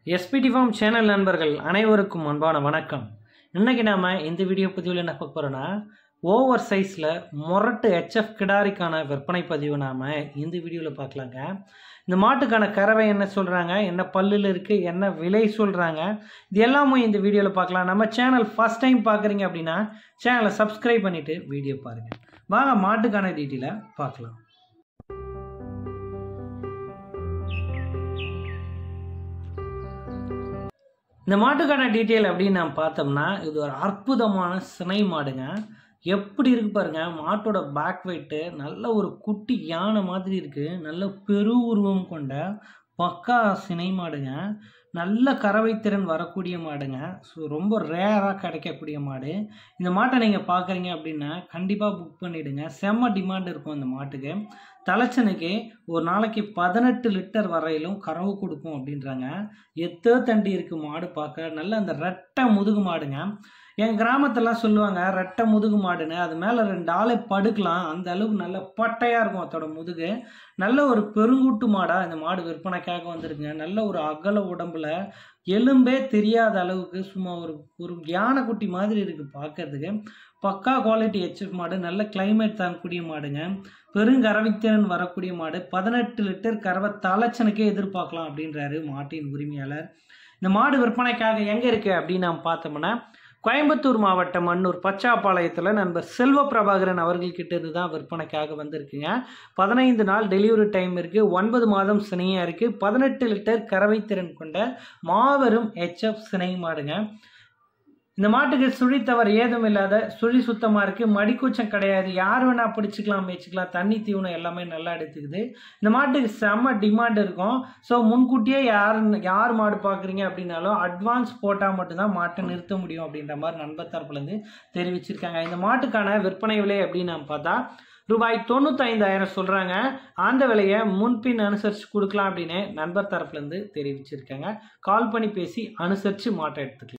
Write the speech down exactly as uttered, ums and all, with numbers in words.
SPD form channel நண்பர்கள் அனைவருக்கும் அன்பான வணக்கம். இன்னைக்கு நாம இந்த வீடியோ பதிவில் என்ன பார்க்க போறோம்னா, ஓவர் சைஸில் மொரட்டு ஹெச்எஃப் கிடாரிக்கான விற்பனை பதிவு நாம இந்த வீடியோவில் பார்க்கலாங்க. இந்த மாட்டுக்கான கறவை என்ன சொல்கிறாங்க, என்ன பல்லில் இருக்குது, என்ன விலை சொல்கிறாங்க, இது எல்லாமே இந்த வீடியோவில் பார்க்கலாம். நம்ம சேனல் ஃபஸ்ட் டைம் பார்க்குறீங்க அப்படின்னா சேனலை சப்ஸ்கிரைப் பண்ணிவிட்டு வீடியோ பாருங்கள். வாங்க மாட்டுக்கான டீட்டெயிலை பார்க்கலாம். இந்த மாட்டுக்கான டீட்டெயில் அப்படின்னு நான் பார்த்தோம்னா, இது ஒரு அற்புதமான சினை மாடுங்க. எப்படி இருக்கு பாருங்க, மாட்டோட பேக் வெயிட்டு நல்ல ஒரு குட்டி யானை மாதிரி இருக்கு. நல்ல பெரு உருவம் கொண்ட பக்கா சினை மாடுங்க. நல்ல கறவை திறன் வரக்கூடிய மாடுங்க. ஸோ ரொம்ப ரேராக கிடைக்கக்கூடிய மாடு. இந்த மாட்டை நீங்கள் பார்க்குறீங்க அப்படின்னா கண்டிப்பாக புக் பண்ணிவிடுங்க. செம்ம டிமாண்ட் இருக்கும் இந்த மாட்டுக்கு. தலைச்சனுக்கு ஒரு நாளைக்கு பதினெட்டு லிட்டர் வரையிலும் கறவு கொடுக்கும் அப்படின்றாங்க. எத்தோ தண்டி இருக்குது மாடு பார்க்க. நல்ல அந்த ரெட்டை முதுகு மாடுங்க. என் கிராமத்தெல்லாம் சொல்லுவாங்க ரெட்டை முதுகு மாடுன்னு. அது மேலே ரெண்டு ஆளை படுக்கலாம், அந்த அளவுக்கு நல்ல பட்டையாக இருக்கும் அதோட முதுகு. நல்ல ஒரு பெருங்கூட்டு மாடாக இந்த மாடு விற்பனைக்காக வந்திருக்குங்க. நல்ல ஒரு அகல உடம்புல எலும்பே தெரியாத அளவுக்கு சும்மா ஒரு ஒரு யானைக்குட்டி மாதிரி இருக்குது பார்க்கறதுக்கு. பக்கா குவாலிட்டி ஹெச்எஃப் மாடு. நல்ல கிளைமேட் தாங்கக்கூடிய மாடுங்க. பெருங்கறவைத்திறன் வரக்கூடிய மாடு. பதினெட்டு லிட்டர் கறவை தலைச்சனுக்கே எதிர்பார்க்கலாம் அப்படின்றாரு மாட்டின் உரிமையாளர். இந்த மாடு விற்பனைக்காக எங்கே இருக்குது அப்படின்னு நாம் பார்த்தோம்னா, கோயம்புத்தூர் மாவட்டம் அன்னூர் பச்சாப்பாளையத்தில் நண்பர் செல்வ பிரபாகரன் அவர்கள்கிட்ட இருந்து தான் விற்பனைக்காக வந்திருக்குங்க. பதினைந்து நாள் டெலிவரி டைம் இருக்குது. ஒன்பது மாதம் சினையாக இருக்குது. பதினெட்டு லிட்டர் கறவை திறன் கொண்ட மாபெரும் ஹெச்எஃப் சினை மாடுங்க. இந்த மாட்டுக்கு சுழி தவறு ஏதும் இல்லாத சுழி சுத்தமாக இருக்குது. மடிக்கூச்சம் கிடையாது. யார் வேணால் பிடிச்சிக்கலாம், மேய்ச்சிக்கலாம். தண்ணி தீவனம் எல்லாமே நல்லா எடுத்துக்குது. இந்த மாட்டுக்கு செம்ம டிமாண்ட் இருக்கும். ஸோ முன்கூட்டியே யார் யார் மாடு பார்க்குறீங்க அப்படின்னாலும் அட்வான்ஸ் போட்டால் மட்டும்தான் மாட்டை நிறுத்த முடியும் அப்படின்ற மாதிரி நண்பர் தரப்புலேருந்து தெரிவிச்சிருக்காங்க. இந்த மாட்டுக்கான விற்பனை விலை அப்படின்னு நம்ம பார்த்தா ரூபாய் தொண்ணூத்தைந்தாயிரம் சொல்கிறாங்க. அந்த விலையை முன்பின் அனுசரித்து கொடுக்கலாம் அப்படின்னு நண்பர் தரப்புலேருந்து தெரிவிச்சிருக்காங்க. கால் பண்ணி பேசி அனுசரித்து மாட்டை எடுத்துக்கலாம்.